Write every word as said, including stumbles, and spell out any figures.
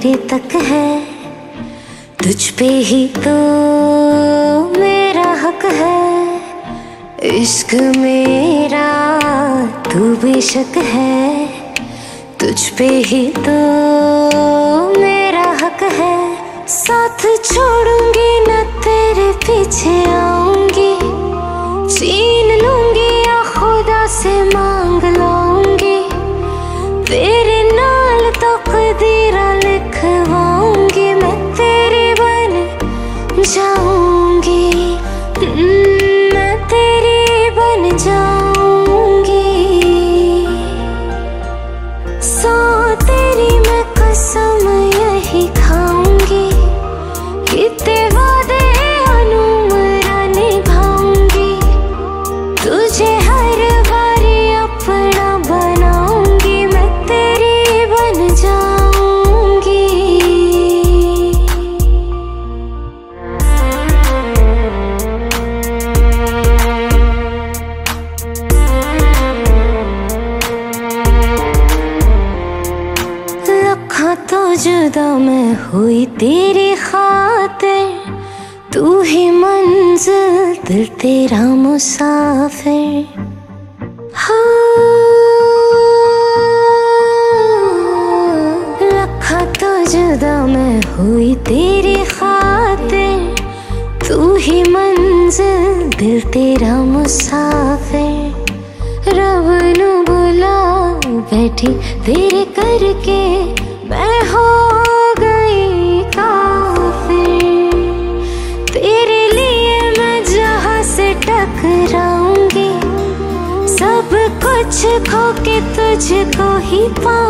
तेरे तक है, तुझ पे ही तो मेरा हक है। इश्क मेरा तू बेशक है, तुझ पे ही तो मेरा हक है। साथ छोड़ूंगी न तेरे पीछे आऊंगी, छीन लूंगी या खुदा से मांग लाऊंगी, तेरे नाल तकदीरा लिखवाऊंगी, मैं तेरी बन जाऊंगी, मैं तेरी बन जाऊंगी। सौ तेरी मैं कसम यही खाऊंगी, कितने वादे अनुमरा निभाऊंगी, तुझे हर बारी अपना बनाऊंगी, मैं तेरी बन जाऊंगी। लखा तो जुदा मैं हुई तेरी खातिर, तू ही मंजिल दिल तेरा मुसाफिर। हाँ, लखा तो जुदा मैं हुई तेरी खातिर, तू ही मंजिल दिल तेरा मुसाफिर। रब नू बुला बैठी तेरे करके मैं हो गई काफिर, तेरे लिए मैं जहाँ से टकराऊंगी, सब कुछ खो के तुझको ही पा